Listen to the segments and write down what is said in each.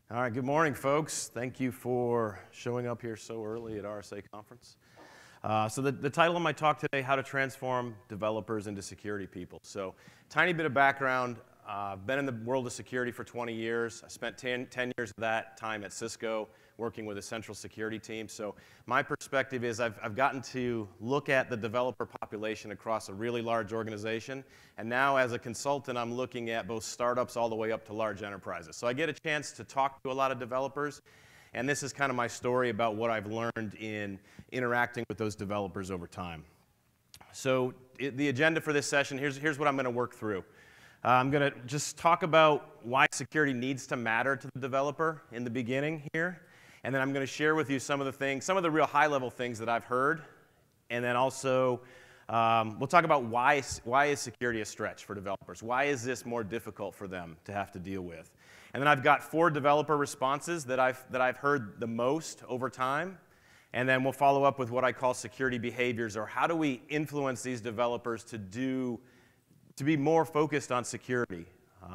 All right, good morning, folks. Thank you for showing up here so early at RSA Conference. So the title of my talk today, How to Transform Developers into Security People. So tiny bit of background. I've been in the world of security for 20 years. I spent 10 years of that time at Cisco working with a central security team. So my perspective is I've gotten to look at the developer population across a really large organization. And now as a consultant, I'm looking at both startups all the way up to large enterprises. So I get a chance to talk to a lot of developers. And this is kind of my story about what I've learned in interacting with those developers over time. So the agenda for this session, here's what I'm going to work through. I'm going to just talk about why security needs to matter to the developer in the beginning here. And then I'm going to share with you some of the things, some of the real high-level things that I've heard. And then also, we'll talk about why is security a stretch for developers? Why is this more difficult for them to have to deal with? And then I've got 4 developer responses that I've heard the most over time. And then we'll follow up with what I call security behaviors, or how do we influence these developers to be more focused on security.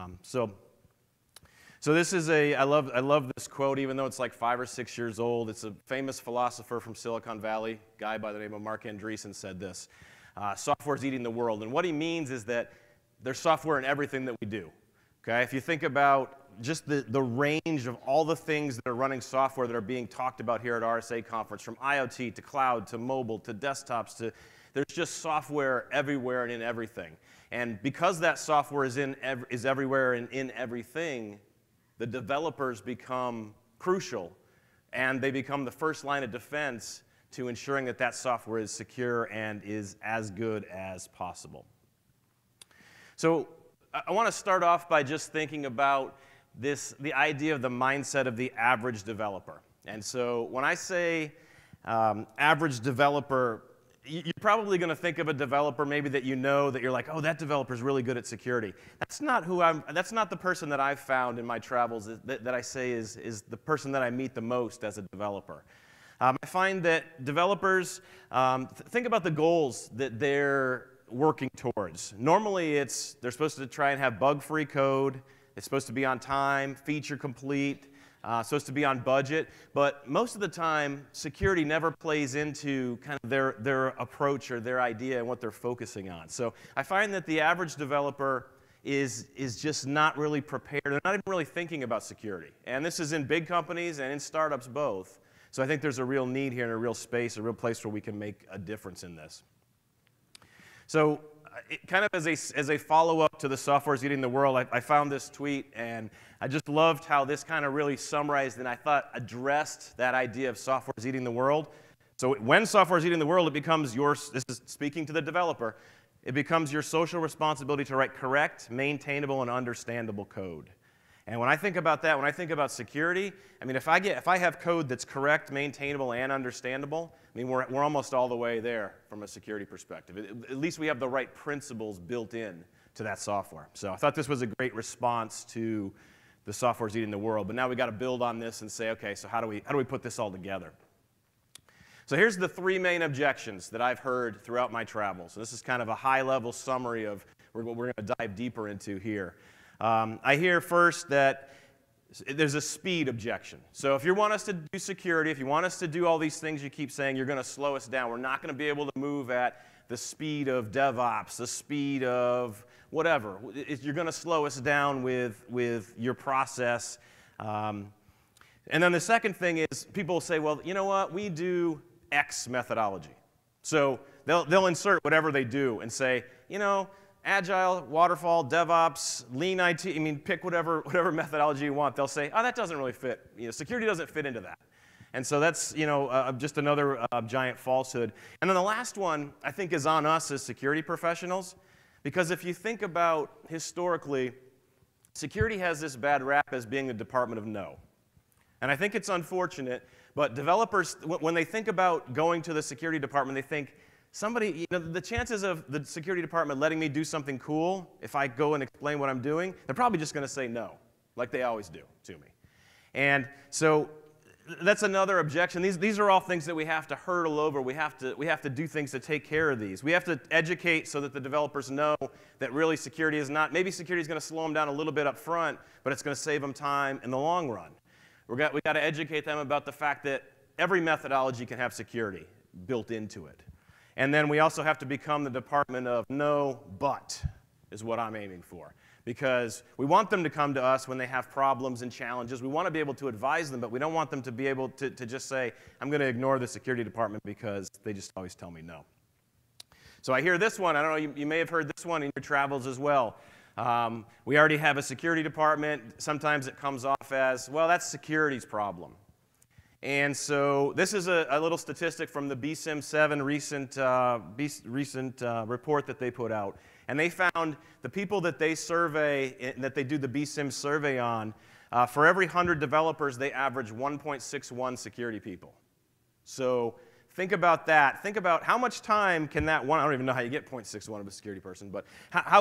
So this is I love this quote, even though it's like 5 or 6 years old. It's a famous philosopher from Silicon Valley, a guy by the name of Mark Andreessen said this. Software's eating the world. And what he means is that there's software in everything that we do. Okay? If you think about just the range of all the things that are running software that are being talked about here at RSA Conference, from IoT to cloud to mobile to desktops there's just software everywhere and in everything. And because that software is everywhere and in everything, the developers become crucial, and they become the first line of defense to ensuring that that software is secure and is as good as possible. So I want to start off by just thinking about the idea of the mindset of the average developer. And so when I say average developer, you're probably going to think of a developer maybe that you know that you're like, oh, that developer's really good at security. That's not the person that I've found in my travels that I say is the person that I meet the most as a developer. I find that developers think about the goals that they're working towards. Normally they're supposed to try and have bug-free code. It's supposed to be on time, feature complete, supposed to be on budget, but most of the time, security never plays into kind of their approach or their idea and what they're focusing on. So I find that the average developer is just not really prepared. They're not even really thinking about security. And this is in big companies and in startups both. So I think there's a real need here and a real space, a real place where we can make a difference in this. So kind of as a follow-up to the software's eating the world, I found this tweet, and I just loved how this kind of really summarized and I thought addressed that idea of software's eating the world. So when software's eating the world, it becomes this is speaking to the developer, it becomes your social responsibility to write correct, maintainable, and understandable code. And when I think about that, when I think about security, I mean, if I have code that's correct, maintainable, and understandable, I mean, we're almost all the way there from a security perspective. At least we have the right principles built in to that software. So I thought this was a great response to the software's eating the world. But now we got to build on this and say, okay, so how do we put this all together? So here's the 3 main objections that I've heard throughout my travels. So this is kind of a high-level summary of what we're going to dive deeper into here. I hear first that there's a speed objection. So if you want us to do security, if you want us to do all these things you keep saying, you're going to slow us down. We're not going to be able to move at the speed of DevOps, the speed of whatever. You're going to slow us down with your process. And then the second thing is people say, well, you know what? We do X methodology. So they'll insert whatever they do and say, you know, Agile, Waterfall, DevOps, Lean IT, I mean, pick whatever methodology you want. They'll say, oh, that doesn't really fit. You know, security doesn't fit into that. And so that's, you know, just another giant falsehood. And then the last one, I think, is on us as security professionals. Because if you think about historically, security has this bad rap as being the department of no. And I think it's unfortunate, but developers, when they think about going to the security department, they think, somebody, you know, the chances of the security department letting me do something cool, if I go and explain what I'm doing, they're probably just going to say no, like they always do to me. And so that's another objection. These are all things that we have to hurdle over. We have to do things to take care of these. We have to educate so that the developers know that really security is not, maybe security is going to slow them down a little bit up front, but it's going to save them time in the long run. We got to educate them about the fact that every methodology can have security built into it. And then we also have to become the department of no, but is what I'm aiming for. Because we want them to come to us when they have problems and challenges. We want to be able to advise them, but we don't want them to be able to just say, I'm going to ignore the security department because they just always tell me no. So I hear this one. I don't know, you may have heard this one in your travels as well. We already have a security department. Sometimes it comes off as, well, that's security's problem. And so this is a little statistic from the BSIM 7 recent report that they put out. And they found the people that they survey, that they do the BSIM survey on, for every 100 developers, they average 1.61 security people. So think about that. Think about how much time can that one, I don't even know how you get 0.61 of a security person, but how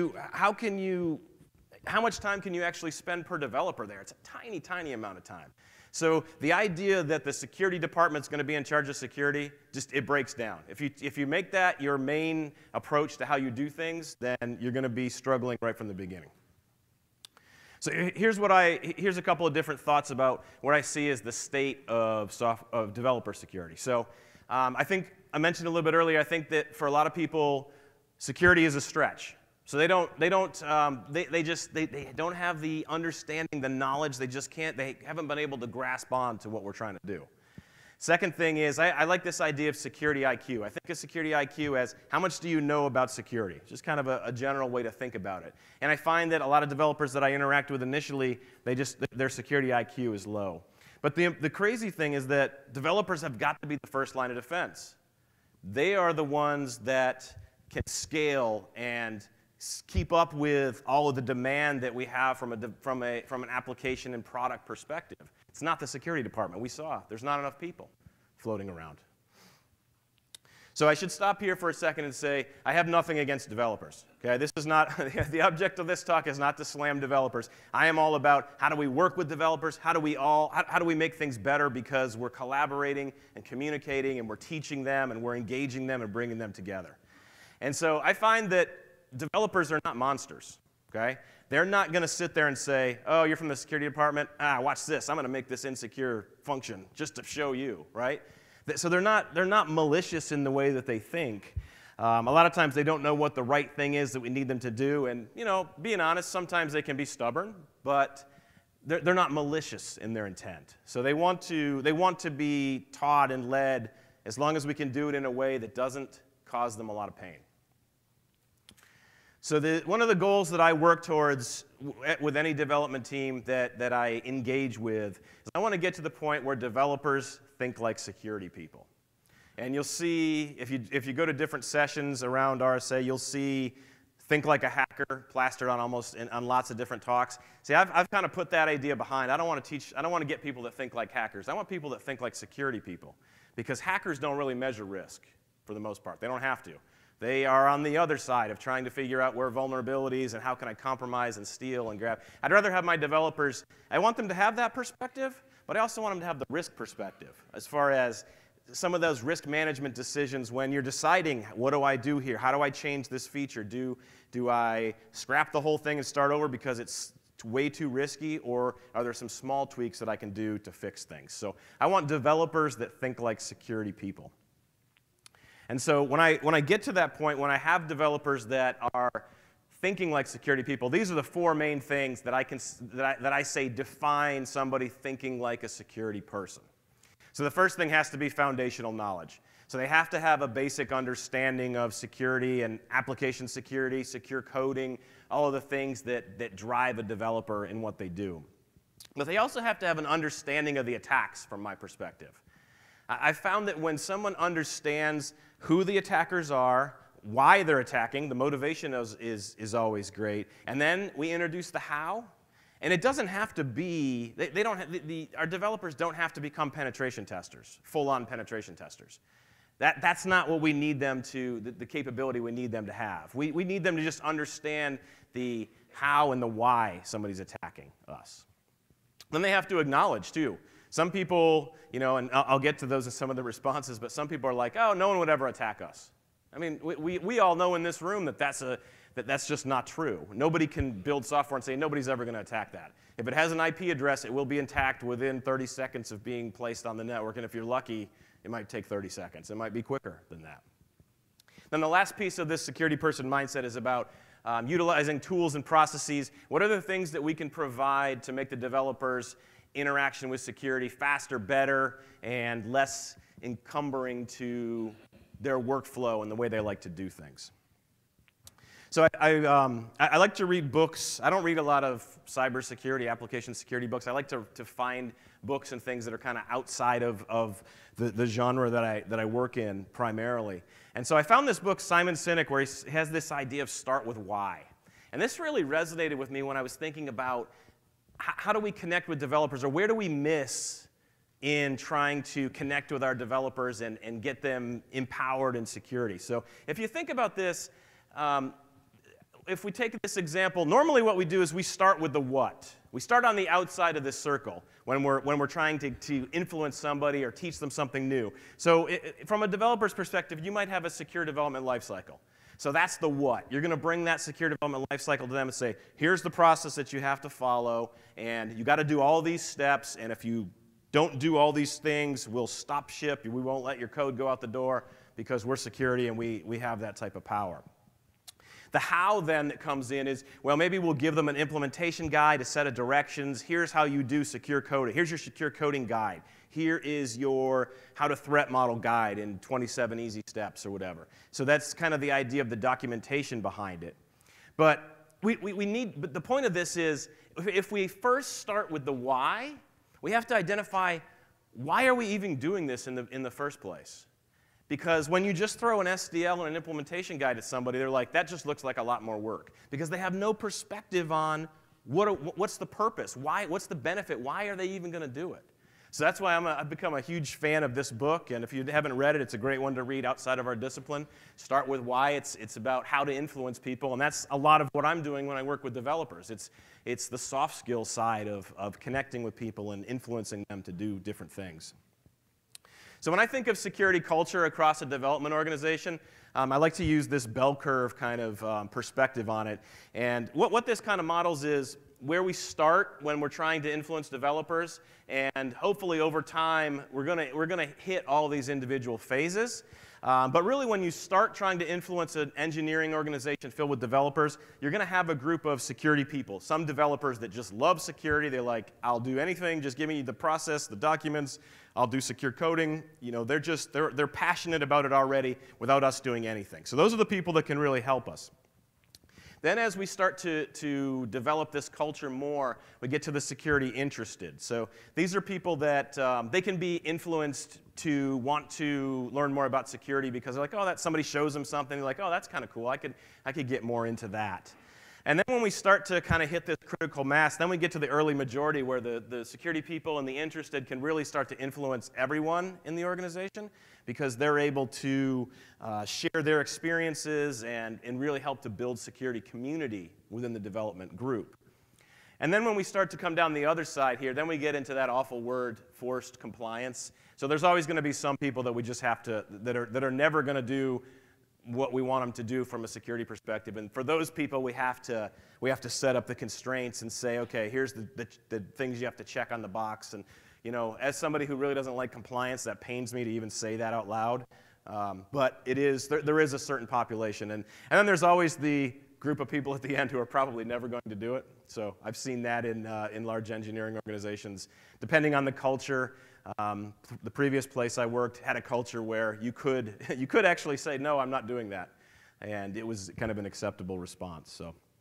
much time can you actually spend per developer there? It's a tiny, tiny amount of time. So the idea that the security department's going to be in charge of security, it breaks down. If you make that your main approach to how you do things, then you're going to be struggling right from the beginning. So here's a couple of different thoughts about what I see as the state of developer security. So I think I mentioned a little bit earlier, I think that for a lot of people, security is a stretch. So they don't have the understanding, the knowledge. They haven't been able to grasp on to what we're trying to do. Second thing is, I like this idea of security IQ. I think of security IQ as how much do you know about security? Just kind of a general way to think about it. And I find that a lot of developers that I interact with initially, their security IQ is low. But the crazy thing is that developers have got to be the first line of defense. They are the ones that can scale and keep up with all of the demand that we have from an application and product perspective. It's not the security department. We saw there's not enough people floating around. So I should stop here for a second and say I have nothing against developers. Okay, this is not the object of this talk is not to slam developers. I am all about how do we work with developers? How do we make things better because we're collaborating and communicating and we're teaching them and we're engaging them and bringing them together. And so I find that developers are not monsters, okay? They're not going to sit there and say, oh, you're from the security department? Watch this. I'm going to make this insecure function just to show you, right? So they're not malicious in the way that they think. A lot of times they don't know what the right thing is that we need them to do. And, being honest, sometimes they can be stubborn, but they're not malicious in their intent. So they want to be taught and led as long as we can do it in a way that doesn't cause them a lot of pain. So one of the goals that I work towards with any development team that I engage with is I want to get to the point where developers think like security people. And you'll see, if you go to different sessions around RSA, you'll see think like a hacker plastered on on lots of different talks. See, I've kind of put that idea behind. I don't want to get people that think like hackers. I want people that think like security people. Because hackers don't really measure risk for the most part. They don't have to. They are on the other side of trying to figure out where vulnerabilities and how can I compromise and steal and grab. I'd rather have my developers, I want them to have that perspective, but I also want them to have the risk perspective as far as some of those risk management decisions when you're deciding, what do I do here? How do I change this feature? Do I scrap the whole thing and start over because it's way too risky, or are there some small tweaks that I can do to fix things? So I want developers that think like security people. And so when I get to that point, when I have developers that are thinking like security people, these are the four main things that I say define somebody thinking like a security person. So the first thing has to be foundational knowledge. So they have to have a basic understanding of security and application security, secure coding, all of the things that drive a developer in what they do. But they also have to have an understanding of the attacks from my perspective. I found that when someone understands who the attackers are, why they're attacking, the motivation is always great, and then we introduce the how. And it doesn't have to be, our developers don't have to become penetration testers, full-on penetration testers. That's not what we need them to, the capability we need them to have. We need them to just understand the how and the why somebody's attacking us. Then they have to acknowledge, too. Some people, and I'll get to those in some of the responses, but some people are like, oh, no one would ever attack us. I mean, we all know in this room that that's just not true. Nobody can build software and say nobody's ever going to attack that. If it has an IP address, it will be intact within 30 seconds of being placed on the network, and if you're lucky, it might take 30 seconds. It might be quicker than that. Then the last piece of this security person mindset is about utilizing tools and processes. What are the things that we can provide to make the developers' interaction with security faster, better, and less encumbering to their workflow and the way they like to do things? So I like to read books. I don't read a lot of cybersecurity, application security books. I like to find books and things that are kind of outside of the genre that I work in primarily. And so I found this book, Simon Sinek, where he has this idea of start with why. And this really resonated with me when I was thinking about how do we connect with developers, or where do we miss in trying to connect with our developers and get them empowered in security. So if you think about this, if we take this example, normally what we do is we start with the what. We start on the outside of this circle when we're trying to influence somebody or teach them something new. So from a developer's perspective, you might have a secure development lifecycle. So that's the what. You're going to bring that secure development lifecycle to them and say, here's the process that you have to follow, and you got to do all these steps, and if you don't do all these things, we'll stop ship. We won't let your code go out the door because we're security and we have that type of power. The how then that comes in is, well, maybe we'll give them an implementation guide, a set of directions. Here's how you do secure coding. Here's your secure coding guide. Here is your how to threat model guide in 27 easy steps or whatever. So that's kind of the idea of the documentation behind it. But but the point of this is, if we first start with the why, we have to identify, why are we even doing this in the first place? Because when you just throw an SDL and an implementation guide at somebody, they're like, that just looks like a lot more work. Because they have no perspective on what's the purpose, what's the benefit, why are they even going to do it? So that's why I've become a huge fan of this book, and if you haven't read it, it's a great one to read outside of our discipline. Start with why. It's about how to influence people, and that's a lot of what I'm doing when I work with developers. It's the soft skill side of connecting with people and influencing them to do different things. So when I think of security culture across a development organization, I like to use this bell curve kind of perspective on it. And what this kind of models is where we start when we're trying to influence developers, and hopefully over time we're gonna hit all these individual phases. But really, when you start trying to influence an engineering organization filled with developers, you're going to have a group of security people. Some developers that just love security. They're like, I'll do anything. Just give me the process, the documents. I'll do secure coding. You know, they're passionate about it already without us doing anything. So those are the people that can really help us. Then as we start to develop this culture more, we get to the security interested. So these are people that they can be influenced to want to learn more about security because they're like, oh, that somebody shows them something. They're like, oh, that's kind of cool. I could get more into that. And then when we start to kind of hit this critical mass, then we get to the early majority where the security people and the interested can really start to influence everyone in the organization because they're able to share their experiences and really help to build security community within the development group. And then when we start to come down the other side here, then we get into that awful word, forced compliance. So there's always going to be some people that we just have to, that are never going to do what we want them to do from a security perspective. And for those people, we have to set up the constraints and say, okay, here's the things you have to check on the box. And you know, as somebody who really doesn't like compliance, that pains me to even say that out loud. But it is, there is a certain population. And then there's always the group of people at the end who are probably never going to do it. So I've seen that in large engineering organizations. Depending on the culture, the previous place I worked had a culture where you could actually say, no, I'm not doing that. And it was kind of an acceptable response.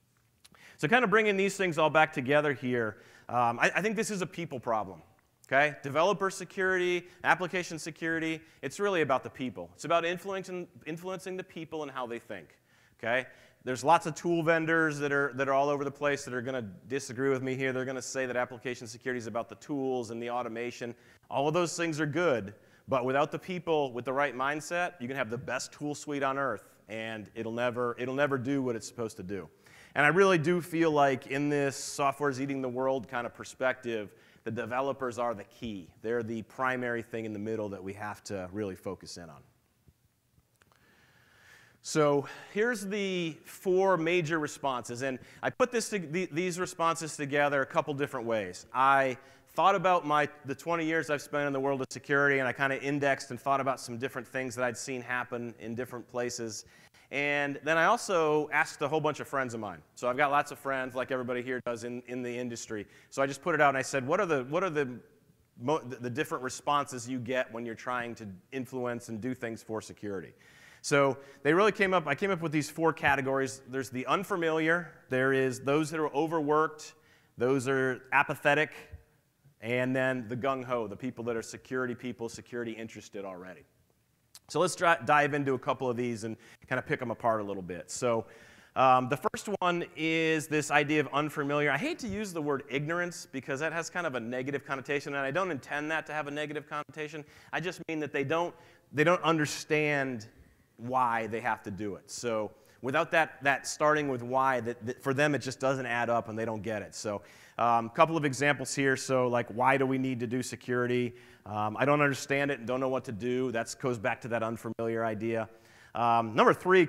So kind of bringing these things all back together here, I think this is a people problem. Okay? Developer security, application security, it's really about the people. It's about influencing the people and how they think. Okay? There's lots of tool vendors that are all over the place that are going to disagree with me here. They're going to say that application security is about the tools and the automation. All of those things are good, but without the people with the right mindset, you can have the best tool suite on earth, and it'll never do what it's supposed to do. And I really do feel like in this software's eating the world kind of perspective, the developers are the key. They're the primary thing in the middle that we have to really focus in on. So here's the 4 major responses, and I put these responses together a couple different ways. I thought about the 20 years I've spent in the world of security, and I kind of indexed and thought about some different things that I'd seen happen in different places. And then I also asked a whole bunch of friends of mine. So I've got lots of friends, like everybody here does in the industry. So I just put it out and I said, what are the different responses you get when you're trying to influence and do things for security? So I came up with these 4 categories. There's the unfamiliar, there is those that are overworked, those are apathetic, and then the gung-ho, the people that are security people, security interested already. So let's dive into a couple of these and kind of pick them apart a little bit. So the first one is this idea of unfamiliar. I hate to use the word ignorance because that has kind of a negative connotation, and I don't intend that to have a negative connotation. I just mean that they don't understand why they have to do it. So without that starting with why, for them it just doesn't add up and they don't get it. So a couple of examples here. So like, why do we need to do security? I don't understand it and don't know what to do. That goes back to that unfamiliar idea. Number 3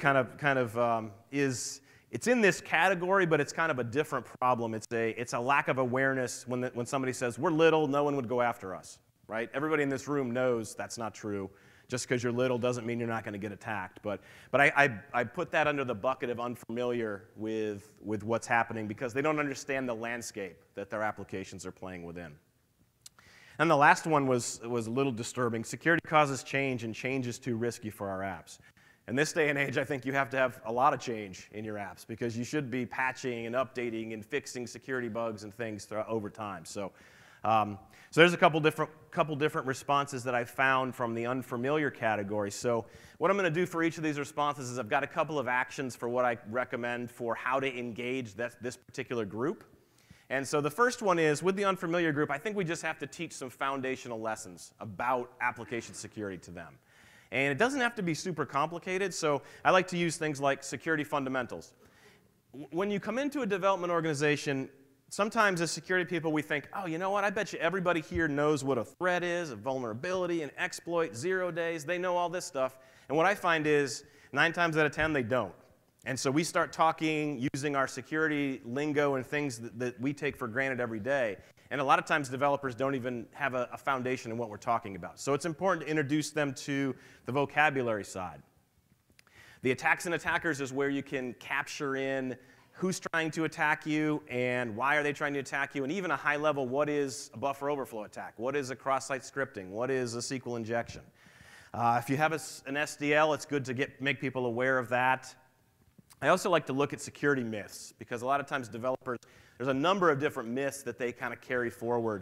is, it's in this category, but it's kind of a different problem. It's a lack of awareness when somebody says, we're little, no one would go after us, right? Everybody in this room knows that's not true. Just because you're little doesn't mean you're not going to get attacked. But I put that under the bucket of unfamiliar with what's happening because they don't understand the landscape that their applications are playing within. And the last one was a little disturbing. Security causes change, and change is too risky for our apps. In this day and age, I think you have to have a lot of change in your apps because you should be patching and updating and fixing security bugs and things over time. So there's a couple different responses that I found from the unfamiliar category. So what I'm going to do for each of these responses is I've got a couple of actions for what I recommend for how to engage this particular group. And so the first one is, with the unfamiliar group, I think we just have to teach some foundational lessons about application security to them. And it doesn't have to be super complicated, so I like to use things like security fundamentals. When you come into a development organization, sometimes as security people we think, oh, you know what, I bet you everybody here knows what a threat is, a vulnerability, an exploit, 0 days, they know all this stuff. And what I find is 9 times out of 10 they don't. And so we start talking, using our security lingo and things that we take for granted every day. And a lot of times developers don't even have a foundation in what we're talking about. So it's important to introduce them to the vocabulary side. The attacks and attackers is where you can capture in who's trying to attack you and why are they trying to attack you, and even a high level, what is a buffer overflow attack? What is a cross-site scripting? What is a SQL injection? If you have an SDL, it's good to make people aware of that. I also like to look at security myths because a lot of times developers, there's a number of different myths that they kind of carry forward.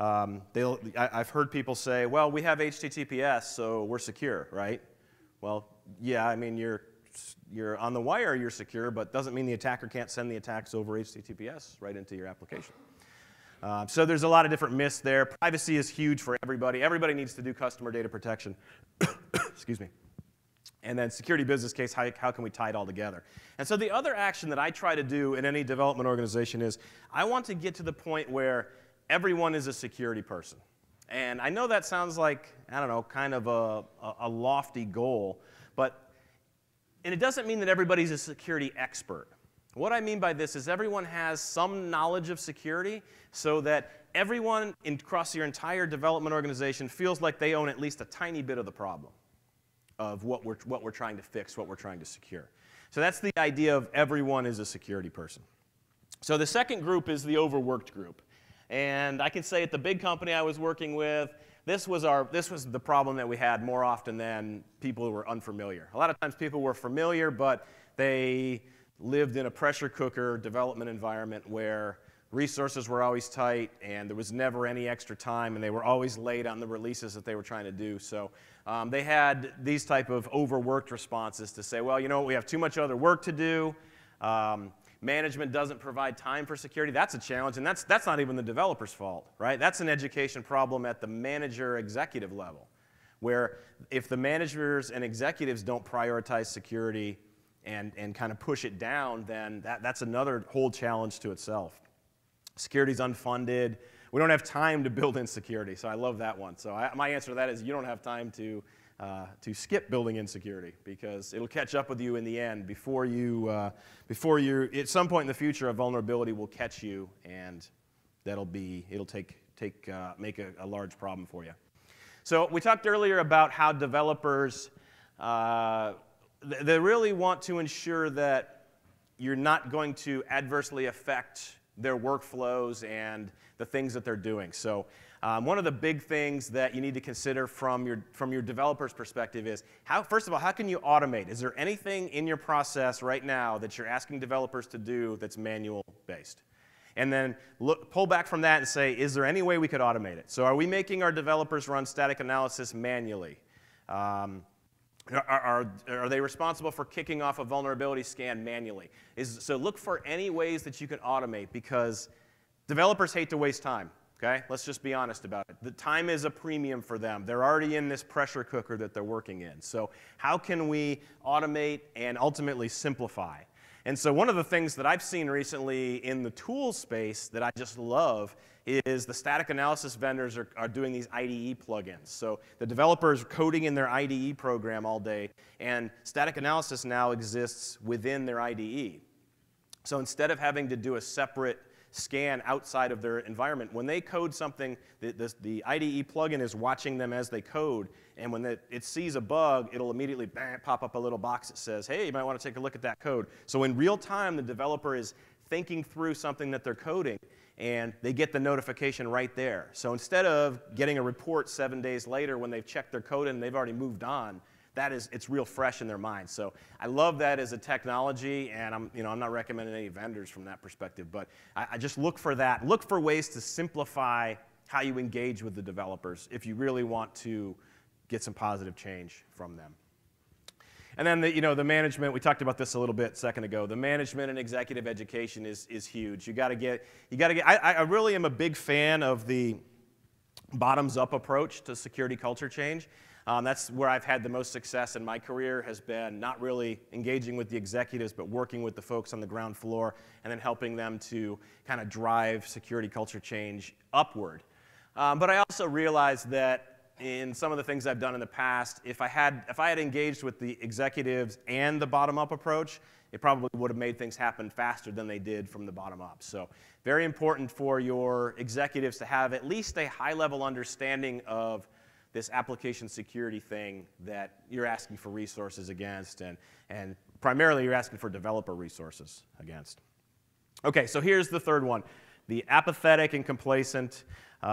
I've heard people say, well, we have HTTPS, so we're secure, right? Well, yeah, I mean, you're on the wire, you're secure, but doesn't mean the attacker can't send the attacks over HTTPS right into your application. So there's a lot of different myths there. Privacy is huge for everybody. Everybody needs to do customer data protection. Excuse me. And then security business case, how can we tie it all together? And so the other action that I try to do in any development organization is I want to get to the point where everyone is a security person. And I know that sounds like, I don't know, kind of a lofty goal, and it doesn't mean that everybody's a security expert. What I mean by this is everyone has some knowledge of security so that everyone across your entire development organization feels like they own at least a tiny bit of the problem of what we're trying to fix, what we're trying to secure. So that's the idea of everyone is a security person. So the second group is the overworked group. And I can say at the big company I was working with, this was the problem that we had more often than people who were unfamiliar. A lot of times people were familiar, but they lived in a pressure cooker development environment where resources were always tight and there was never any extra time and they were always late on the releases that they were trying to do. So they had these type of overworked responses to say, well, you know what, we have too much other work to do. Management doesn't provide time for security. That's a challenge, and that's not even the developer's fault, right? That's an education problem at the manager-executive level, where if the managers and executives don't prioritize security and kind of push it down, then that's another whole challenge to itself. Security's unfunded. We don't have time to build in security, so I love that one. So my answer to that is you don't have time to to skip building in security, because it'll catch up with you in the end before you, at some point in the future, a vulnerability will catch you, and it'll make a large problem for you. So we talked earlier about how developers, they really want to ensure that you're not going to adversely affect their workflows and the things that they're doing. So one of the big things that you need to consider from your developer's perspective is, first of all, how can you automate? Is there anything in your process right now that you're asking developers to do that's manual based? And then pull back from that and say, is there any way we could automate it? So are we making our developers run static analysis manually? Are they responsible for kicking off a vulnerability scan manually? So look for any ways that you can automate, because developers hate to waste time. Okay? Let's just be honest about it. The time is a premium for them. They're already in this pressure cooker that they're working in. So how can we automate and ultimately simplify? And so one of the things that I've seen recently in the tool space that I just love is the static analysis vendors are doing these IDE plugins. So the developers coding in their IDE program all day, and static analysis now exists within their IDE. So instead of having to do a separate scan outside of their environment, when they code something, the IDE plugin is watching them as they code, and when it sees a bug, it'll immediately pop up a little box that says, hey, you might want to take a look at that code. So in real time, the developer is thinking through something that they're coding, and they get the notification right there. So instead of getting a report 7 days later when they've checked their code and they've already moved on, it's real fresh in their mind. So I love that as a technology, and I'm not recommending any vendors from that perspective, but I just look for that. Look for ways to simplify how you engage with the developers if you really want to get some positive change from them. And then the management, we talked about this a little bit a second ago. The management and executive education is huge. I really am a big fan of the bottoms-up approach to security culture change. That's where I've had the most success in my career, has been not really engaging with the executives, but working with the folks on the ground floor and then helping them to kind of drive security culture change upward. But I also realized that in some of the things I've done in the past, if I had engaged with the executives and the bottom-up approach, it probably would have made things happen faster than they did from the bottom up. So very important for your executives to have at least a high-level understanding of this application security thing that you're asking for resources against, and primarily you're asking for developer resources against. Okay, so here's the third one, the apathetic and complacent.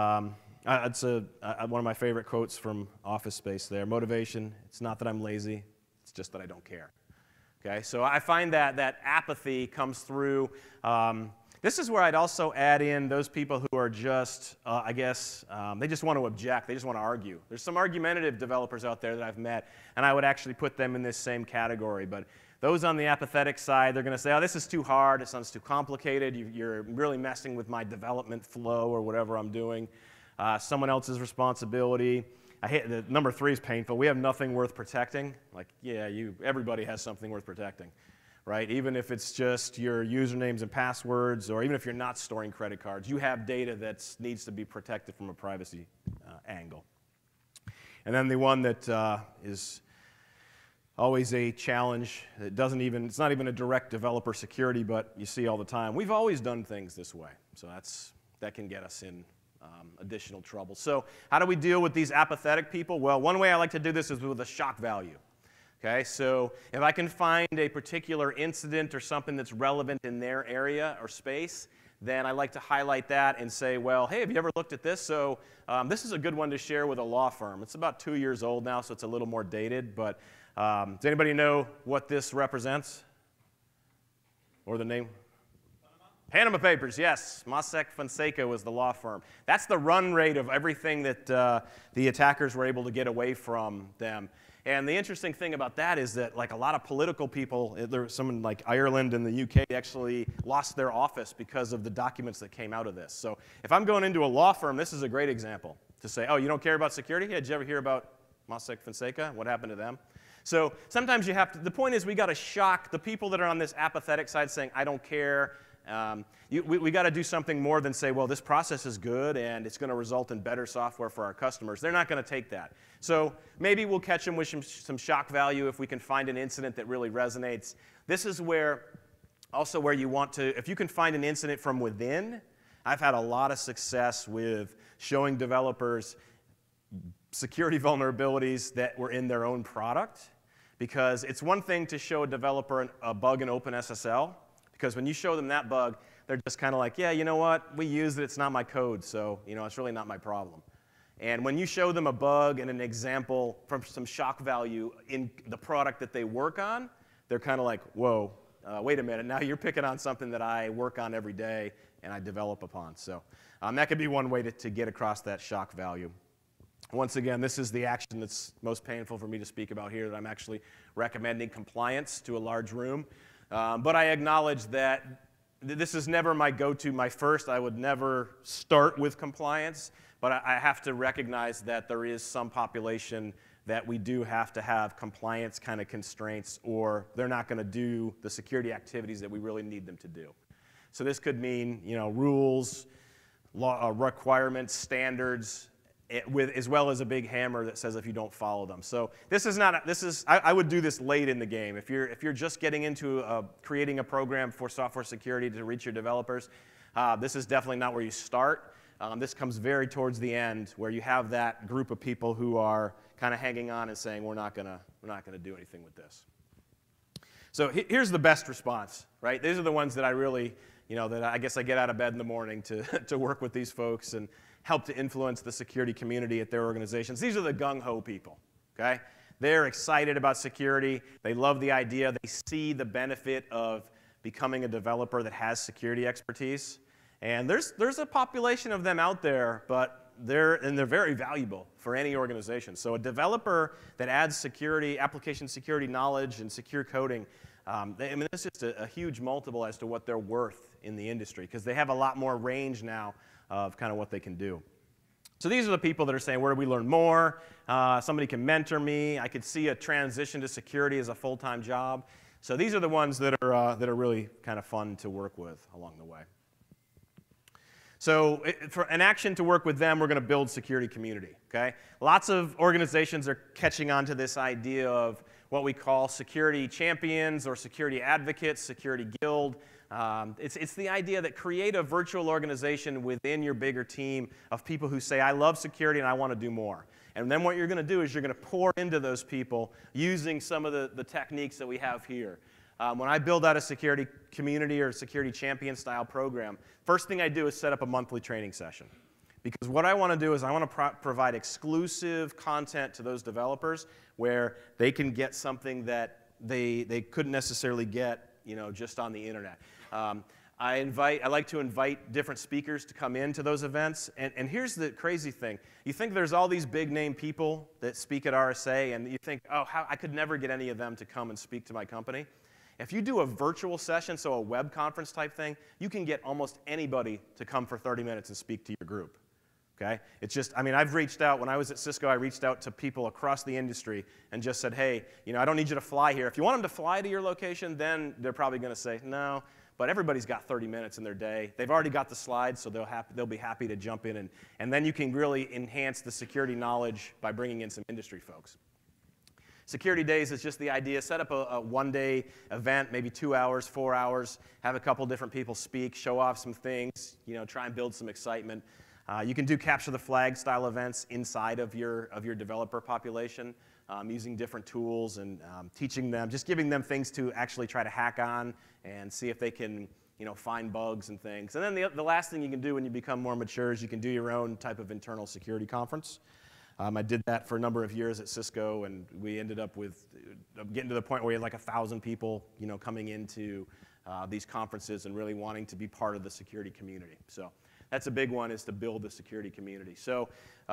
It's one of my favorite quotes from Office Space there. Motivation, it's not that I'm lazy, it's just that I don't care. Okay, so I find that apathy comes through. This is where I'd also add in those people who are just, they just want to object, they just want to argue. There's some argumentative developers out there that I've met, and I would actually put them in this same category. But those on the apathetic side, they're going to say, oh, this is too hard, it sounds too complicated, you're really messing with my development flow or whatever I'm doing. Someone else's responsibility. The number 3 is painful. We have nothing worth protecting. Like, yeah, everybody has something worth protecting. Right? Even if it's just your usernames and passwords, or even if you're not storing credit cards, you have data that needs to be protected from a privacy angle. And then the one that is always a challenge, it's not even a direct developer security, but you see all the time. We've always done things this way, so that can get us in additional trouble. So how do we deal with these apathetic people? Well, one way I like to do this is with a shock value. Okay, so if I can find a particular incident or something that's relevant in their area or space, then I like to highlight that and say, well, hey, have you ever looked at this? So this is a good one to share with a law firm. It's about 2 years old now, so it's a little more dated, but does anybody know what this represents? Or the name? Panama Papers, yes. Mossack Fonseca was the law firm. That's the run rate of everything that the attackers were able to get away from them. And the interesting thing about that is that, like, a lot of political people, someone like Ireland and the UK actually lost their office because of the documents that came out of this. So if I'm going into a law firm, this is a great example to say, oh, you don't care about security? Yeah, did you ever hear about Mossack Fonseca? What happened to them? So sometimes you have to, the point is we got to shock the people that are on this apathetic side saying, I don't care, We got to do something more than say, well, this process is good and it's going to result in better software for our customers. They're not going to take that. So maybe we'll catch them with some shock value if we can find an incident that really resonates. This is where you want to, if you can find an incident from within. I've had a lot of success with showing developers security vulnerabilities that were in their own product, because it's one thing to show a developer a bug in OpenSSL, because when you show them that bug, they're just kind of like, yeah, you know what, we used it, it's not my code, so it's really not my problem. And when you show them a bug and an example from some shock value in the product that they work on, they're kind of like, whoa, wait a minute, now you're picking on something that I work on every day and I develop upon. So that could be one way to get across that shock value. Once again, this is the action that's most painful for me to speak about here, that I'm actually recommending compliance to a large room. But I acknowledge that this is never my go-to, my first. I would never start with compliance, but I have to recognize that there is some population that we do have to have compliance kind of constraints, or they're not going to do the security activities that we really need them to do. So this could mean, rules, law, requirements, standards, as well as a big hammer that says if you don't follow them. So I would do this late in the game. If you're just getting into creating a program for software security to reach your developers, this is definitely not where you start. This comes very towards the end, where you have that group of people who are kind of hanging on and saying, we're not gonna do anything with this. So here's the best response, right? These are the ones that I really, that I guess I get out of bed in the morning to work with these folks and help to influence the security community at their organizations. These are the gung-ho people, okay? They're excited about security. They love the idea. They see the benefit of becoming a developer that has security expertise. And there's a population of them out there, but they're very valuable for any organization. So a developer that adds security, application security knowledge and secure coding, it's just a huge multiple as to what they're worth in the industry, because they have a lot more range now of kind of what they can do. So these are the people that are saying, where do we learn more? Somebody can mentor me. I could see a transition to security as a full-time job. So these are the ones that are really kind of fun to work with along the way. So for an action to work with them, we're going to build security community, okay? Lots of organizations are catching on to this idea of what we call security champions or security advocates, security guild. It's the idea that create a virtual organization within your bigger team of people who say, I love security and I want to do more. And then what you're going to do is you're going to pour into those people using some of the techniques that we have here. When I build out a security community or security champion style program, first thing I do is set up a monthly training session. Because what I want to do is I want to provide exclusive content to those developers where they can get something that they couldn't necessarily get just on the internet. I like to invite different speakers to come into those events. And here's the crazy thing. You think there's all these big name people that speak at RSA, and you think, oh, I could never get any of them to come and speak to my company. If you do a virtual session, so a web conference type thing, you can get almost anybody to come for 30 minutes and speak to your group. Okay? It's just, I've reached out, when I was at Cisco, I reached out to people across the industry and just said, hey, I don't need you to fly here. If you want them to fly to your location, then they're probably going to say, no, but everybody's got 30 minutes in their day. They've already got the slides, so they'll be happy to jump in, and then you can really enhance the security knowledge by bringing in some industry folks. Security days is just the idea, set up a one-day event, maybe 2 hours, 4 hours, have a couple different people speak, show off some things, try and build some excitement. You can do capture the flag style events inside of your developer population, using different tools and teaching them, just giving them things to actually try to hack on and see if they can find bugs and things. And then the last thing you can do when you become more mature is you can do your own type of internal security conference. I did that for a number of years at Cisco, and we ended up with getting to the point where we had like 1,000 people, coming into these conferences and really wanting to be part of the security community. So that's a big one, is to build the security community. So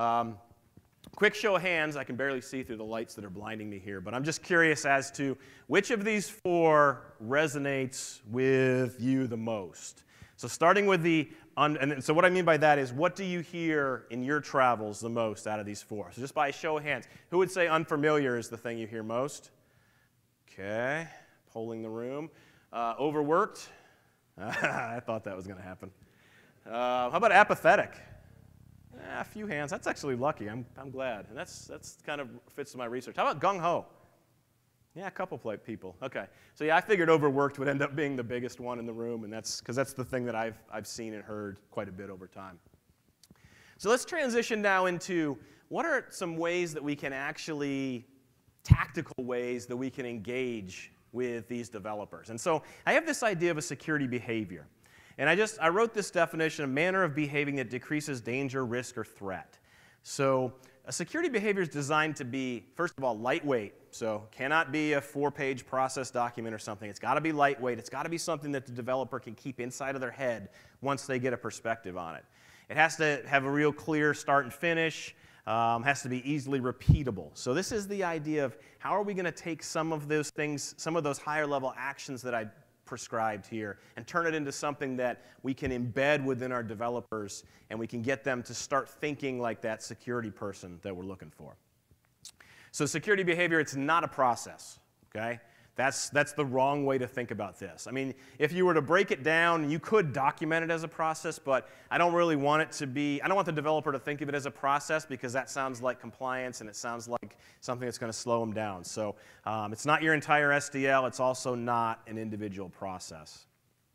quick show of hands. I can barely see through the lights that are blinding me here, but I'm just curious as to which of these 4 resonates with you the most. So starting with and so what I mean by that is, what do you hear in your travels the most out of these 4? So just by a show of hands, who would say unfamiliar is the thing you hear most? Okay, polling the room. Overworked? I thought that was going to happen. How about apathetic? A few hands. That's actually lucky. I'm glad. And that's kind of fits in my research. How about gung-ho? Yeah, a couple people. Okay. So yeah, I figured overworked would end up being the biggest one in the room, and that's because that's the thing that I've seen and heard quite a bit over time. So let's transition now into what are some ways that we can actually, tactical ways that we can engage with these developers. And so I have this idea of a security behavior. And I wrote this definition, a manner of behaving that decreases danger, risk, or threat. So a security behavior is designed to be, first of all, lightweight. So cannot be a 4-page process document or something. It's got to be lightweight. It's got to be something that the developer can keep inside of their head once they get a perspective on it. It has to have a real clear start and finish. Has to be easily repeatable. So this is the idea of how are we going to take some of those things, some of those higher level actions that I prescribed here, and turn it into something that we can embed within our developers, and we can get them to start thinking like that security person that we're looking for. So security behavior, it's not a process, okay? That's the wrong way to think about this. I mean, if you were to break it down, you could document it as a process, but I don't really want it to be, I don't want the developer to think of it as a process because that sounds like compliance and it sounds like something that's going to slow them down. So it's not your entire SDL. It's also not an individual process.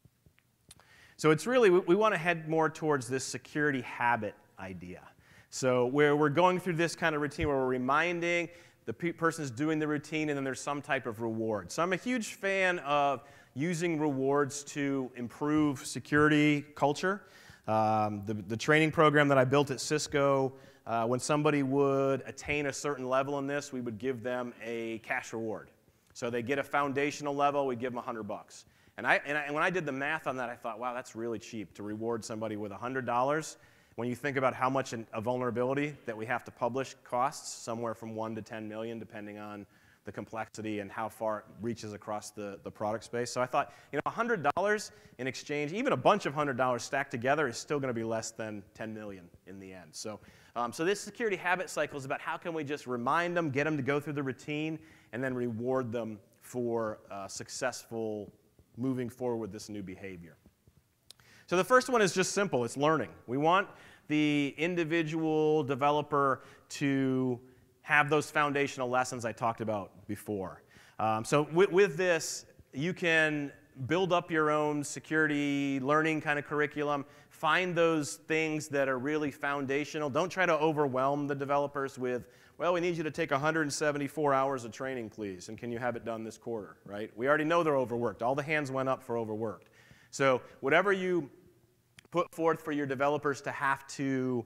So it's really, we want to head more towards this security habit idea. So where we're going through this kind of routine where we're reminding the person's doing the routine, and then there's some type of reward. So I'm a huge fan of using rewards to improve security culture. The training program that I built at Cisco, when somebody would attain a certain level in this, we would give them a cash reward. So they get a foundational level, we give them $100. And when I did the math on that, I thought, wow, that's really cheap to reward somebody with $100. When you think about how much a vulnerability that we have to publish costs, somewhere from 1 to 10 million, depending on the complexity and how far it reaches across the product space. So I thought, $100 in exchange, even a bunch of $100 stacked together is still going to be less than 10 million in the end. So, so this security habit cycle is about how can we just remind them, get them to go through the routine, and then reward them for successful moving forward with this new behavior. So the first one is just simple. It's learning. We want the individual developer to have those foundational lessons I talked about before. So with this, you can build up your own security learning kind of curriculum. Find those things that are really foundational. Don't try to overwhelm the developers with, well, we need you to take 174 hours of training, please, and can you have it done this quarter, right? We already know they're overworked. All the hands went up for overworked. So whatever you put forth for your developers to have to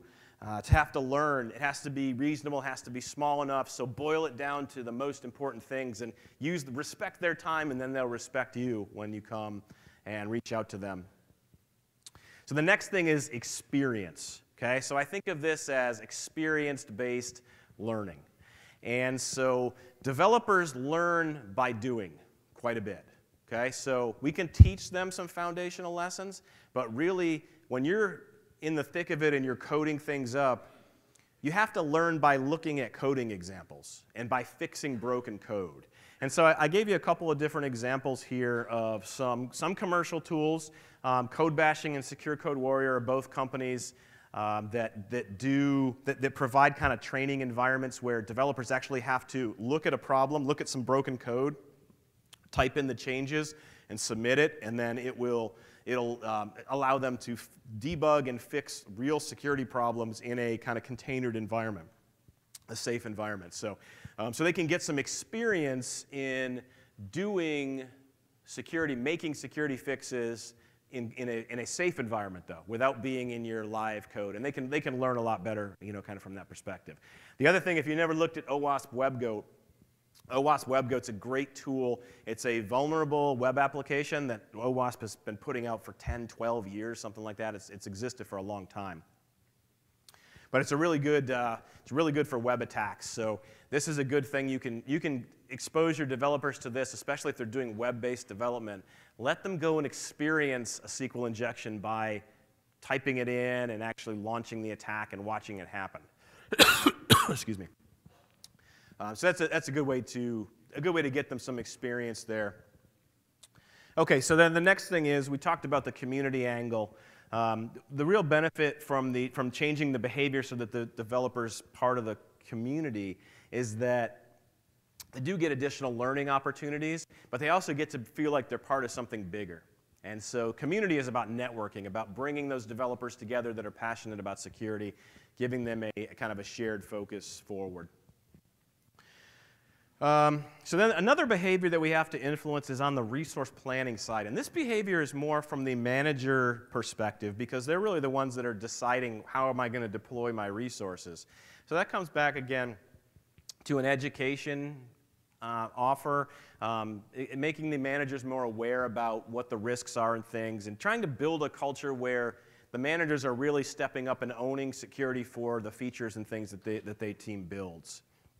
learn, it has to be reasonable, it has to be small enough, so boil it down to the most important things and respect their time, and then they'll respect you when you come and reach out to them. So the next thing is experience, okay? So I think of this as experience-based learning. And so developers learn by doing quite a bit, okay? So we can teach them some foundational lessons, but really, when you're in the thick of it and you're coding things up, you have to learn by looking at coding examples and by fixing broken code. And so I gave you a couple of different examples here of some commercial tools. Code Bashing and Secure Code Warrior are both companies that provide kind of training environments where developers actually have to look at a problem, look at some broken code, type in the changes, and submit it, and then it'll allow them to debug and fix real security problems in a kind of containered environment, a safe environment. So, so they can get some experience in doing security, making security fixes in a safe environment, though, without being in your live code. And they can learn a lot better, kind of from that perspective. The other thing, if you never looked at OWASP WebGoat, OWASP WebGoat's a great tool. It's a vulnerable web application that OWASP has been putting out for 10, 12 years, something like that. It's existed for a long time. But it's really good for web attacks. So this is a good thing. You can expose your developers to this, especially if they're doing web-based development. Let them go and experience a SQL injection by typing it in and actually launching the attack and watching it happen. Excuse me. So that's a good way to get them some experience there. Okay, so then the next thing is, we talked about the community angle. The real benefit from changing the behavior so that the developer's part of the community is that they do get additional learning opportunities, but they also get to feel like they're part of something bigger. And so community is about networking, about bringing those developers together that are passionate about security, giving them a kind of a shared focus forward. So then another behavior that we have to influence is on the resource planning side. And this behavior is more from the manager perspective, because they're really the ones that are deciding how am I going to deploy my resources. So that comes back again to an education offer, making the managers more aware about what the risks are and things, and trying to build a culture where the managers are really stepping up and owning security for the features and things that they team builds.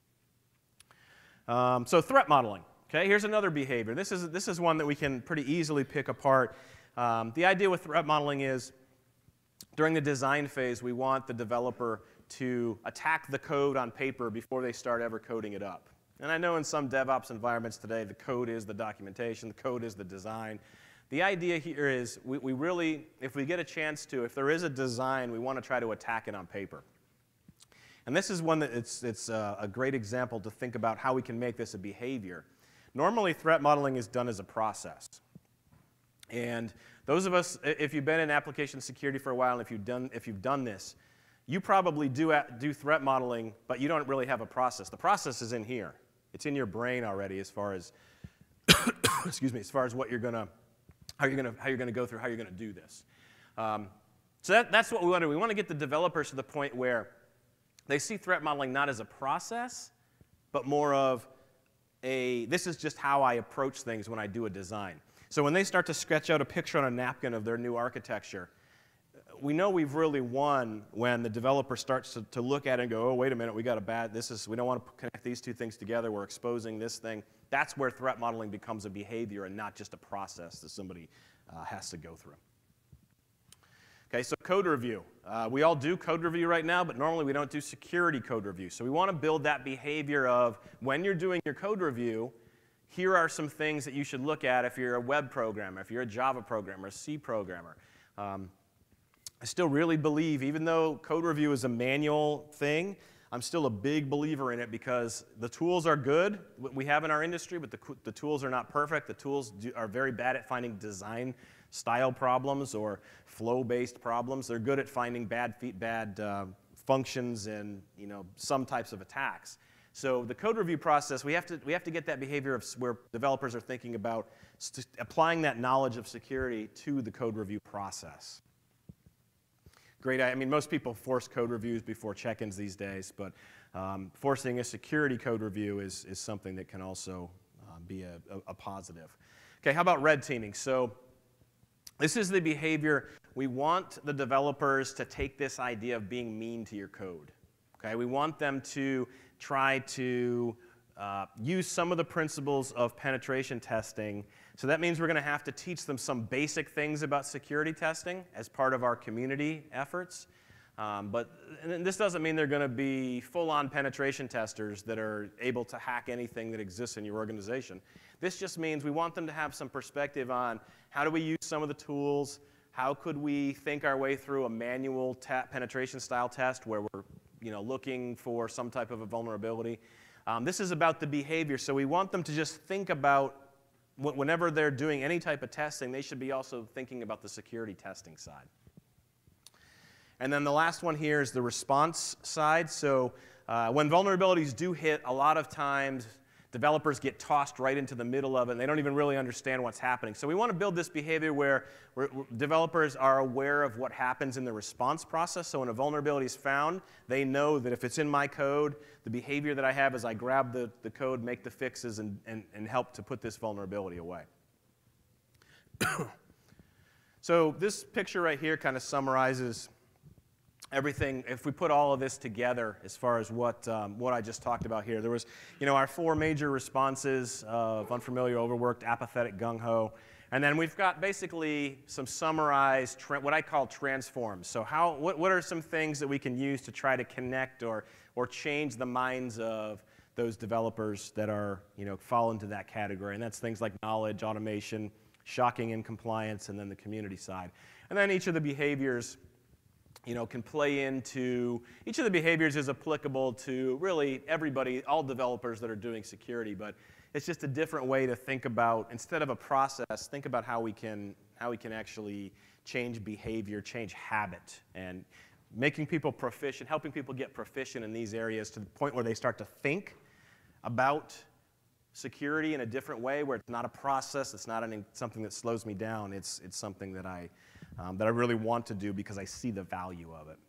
So threat modeling. Okay, here's another behavior. This is one that we can pretty easily pick apart. The idea with threat modeling is, during the design phase, we want the developer to attack the code on paper before they start ever coding it up. And I know in some DevOps environments today, the code is the documentation, the code is the design. The idea here is we really, if we get a chance to, if there is a design, we want to try to attack it on paper. And this is one that it's a great example to think about how we can make this a behavior. Normally, threat modeling is done as a process. And those of us, if you've been in application security for a while, and if you've done this, you probably do threat modeling, but you don't really have a process. The process is in here. It's in your brain already, as far as excuse me, as far as what how you're gonna go through, how you're gonna do this. So that's what we want to do. We want to get the developers to the point where they see threat modeling not as a process, but more of this is just how I approach things when I do a design. So when they start to sketch out a picture on a napkin of their new architecture, we know we've really won when the developer starts to look at it and go, oh, wait a minute, we got we don't want to connect these two things together, we're exposing this thing. That's where threat modeling becomes a behavior and not just a process that somebody has to go through. Okay, so code review. We all do code review right now, but normally we don't do security code review. So we want to build that behavior of, when you're doing your code review, here are some things that you should look at if you're a web programmer, if you're a Java programmer, a C programmer. I still really believe, even though code review is a manual thing, I'm still a big believer in it, because the tools are good, what we have in our industry, but the tools are not perfect. The tools are very bad at finding design style problems or flow-based problems. They're good at finding bad functions and some types of attacks. So the code review process, we have to get that behavior of where developers are thinking about applying that knowledge of security to the code review process. Great. I mean, most people force code reviews before check-ins these days, but forcing a security code review is something that can also be a positive. Okay, how about red teaming? So this is the behavior. We want the developers to take this idea of being mean to your code. Okay, we want them to try to use some of the principles of penetration testing. So that means we're going to have to teach them some basic things about security testing as part of our community efforts. But this doesn't mean they're going to be full-on penetration testers that are able to hack anything that exists in your organization. This just means we want them to have some perspective on how do we use some of the tools, how could we think our way through a manual penetration style test where we're looking for some type of a vulnerability. This is about the behavior, so we want them to just think about whenever they're doing any type of testing, they should be also thinking about the security testing side. And then the last one here is the response side. So when vulnerabilities do hit, a lot of times developers get tossed right into the middle of it, and they don't even really understand what's happening. So we want to build this behavior where developers are aware of what happens in the response process. So when a vulnerability is found, they know that if it's in my code, the behavior that I have is I grab the code, make the fixes, and help to put this vulnerability away. So this picture right here kind of summarizes everything. If we put all of this together, as far as what I just talked about here, there was, our 4 major responses of unfamiliar, overworked, apathetic, gung-ho, and then we've got basically some summarized, what I call transforms. So what are some things that we can use to try to connect or change the minds of those developers that are, fall into that category? And that's things like knowledge, automation, shocking in compliance, and then the community side. And then each of the behaviors can play into, each of the behaviors is applicable to really everybody, all developers that are doing security, but it's just a different way to think about, instead of a process, think about how we can actually change behavior, change habit, and making people proficient, helping people get proficient in these areas to the point where they start to think about security in a different way, where it's not a process, it's not something that slows me down, it's something that I really want to do because I see the value of it.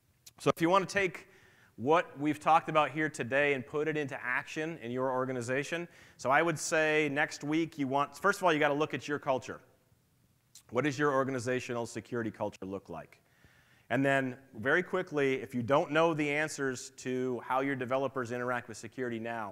So if you want to take what we've talked about here today and put it into action in your organization, so I would say next week first of all, you got to look at your culture. What does your organizational security culture look like? And then very quickly, if you don't know the answers to how your developers interact with security now,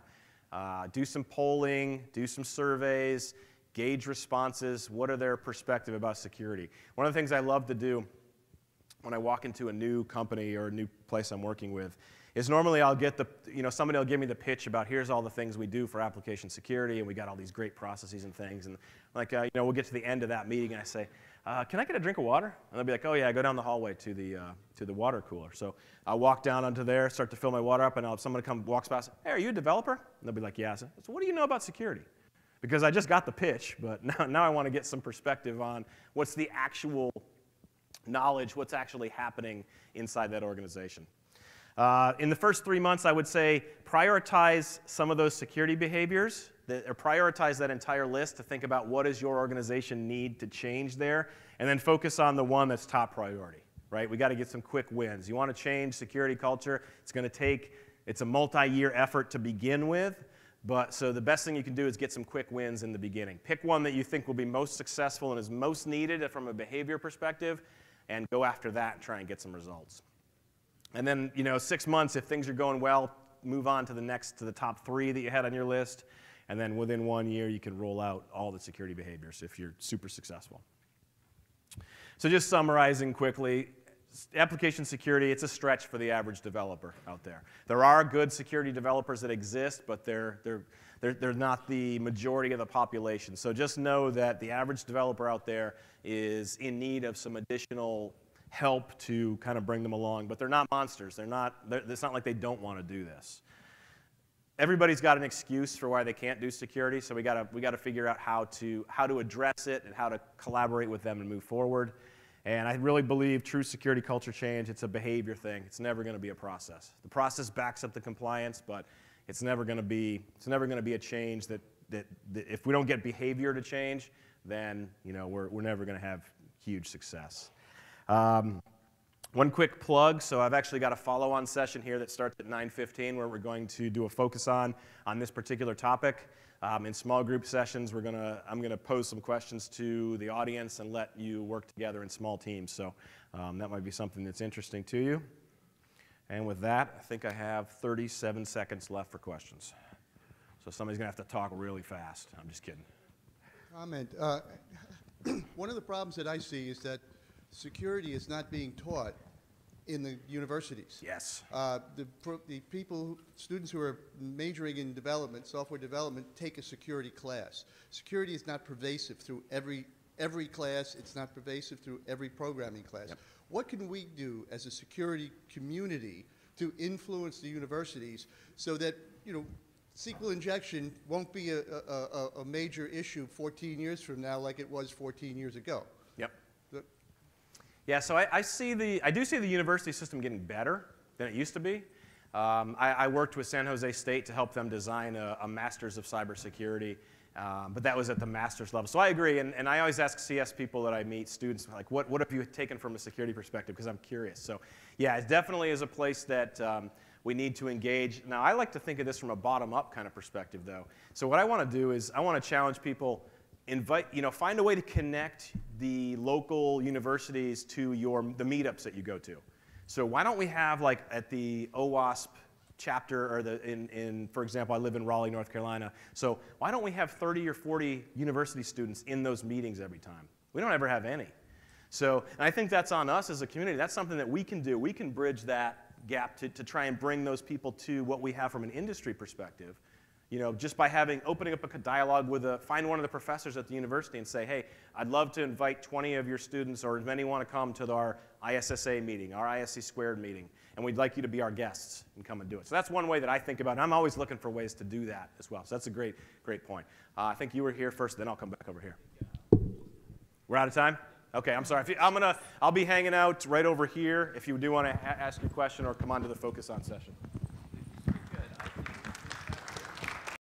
do some polling, do some surveys, gauge responses. What are their perspective about security? One of the things I love to do when I walk into a new company or a new place I'm working with is normally I'll get somebody will give me the pitch about here's all the things we do for application security, and we got all these great processes and things. And we'll get to the end of that meeting, and I say, can I get a drink of water? And they'll be like, oh yeah, go down the hallway to the water cooler. So I'll walk down onto there, start to fill my water up, and I'll have somebody walks past, hey, are you a developer? And they'll be like, yeah. So what do you know about security? Because I just got the pitch, but now I want to get some perspective on what's the actual knowledge, what's actually happening inside that organization. In the first 3 months, I would say prioritize some of those security behaviors, or prioritize that entire list to think about what does your organization need to change there, and then focus on the one that's top priority, right? We got to get some quick wins. You want to change security culture, it's a multi-year effort to begin with, so the best thing you can do is get some quick wins in the beginning. Pick one that you think will be most successful and is most needed from a behavior perspective, and go after that and try and get some results. And then, 6 months, if things are going well, move on to the top 3 that you had on your list. And then within 1 year, you can roll out all the security behaviors if you're super successful. So just summarizing quickly, application security, it's a stretch for the average developer out there. There are good security developers that exist, but they're not the majority of the population. So just know that the average developer out there is in need of some additional help to kind of bring them along, but they're not monsters. It's not like they don't want to do this. Everybody's got an excuse for why they can't do security, so we got to figure out how to address it and how to collaborate with them and move forward. And I really believe true security culture change, it's a behavior thing. It's never going to be a process. The process backs up the compliance, but it's never going to be a change that if we don't get behavior to change, then we're never going to have huge success. One quick plug, so I've actually got a follow-on session here that starts at 9:15 where we're going to do a focus on this particular topic. In small group sessions, I'm going to pose some questions to the audience and let you work together in small teams. So that might be something that's interesting to you. And with that, I think I have 37 seconds left for questions. So somebody's going to have to talk really fast. I'm just kidding. Comment. One of the problems that I see is that security is not being taught in the universities. Yes. Students who are majoring in development, software development, take a security class. Security is not pervasive through every class. It's not pervasive through every programming class. Yep. What can we do as a security community to influence the universities so that SQL injection won't be a major issue 14 years from now like it was 14 years ago? Yep. Yeah, so I do see the university system getting better than it used to be. I worked with San Jose State to help them design a master's of cybersecurity, but that was at the master's level. So I agree, and I always ask CS people that I meet, students, like, what have you taken from a security perspective? Because I'm curious. So yeah, it definitely is a place that we need to engage. Now, I like to think of this from a bottom-up kind of perspective, though. So what I want to do is I want to challenge people, find a way to connect the local universities to the meetups that you go to. So why don't we have, like, at the OWASP chapter, or for example, I live in Raleigh, North Carolina. So why don't we have 30 or 40 university students in those meetings every time? We don't ever have any. So, and I think that's on us as a community. That's something that we can do. We can bridge that gap to try and bring those people to what we have from an industry perspective. You know, just by opening up a dialogue with find one of the professors at the university and say, hey, I'd love to invite 20 of your students or as many want to come to our ISSA meeting, our ISC squared meeting, and we'd like you to be our guests and come and do it. So that's one way that I think about it. I'm always looking for ways to do that as well. So that's a great point. I think you were here first, then I'll come back over here. We're out of time? Okay, I'm sorry. I'll be hanging out right over here if you do want to ask your question or come on to the Focus On session.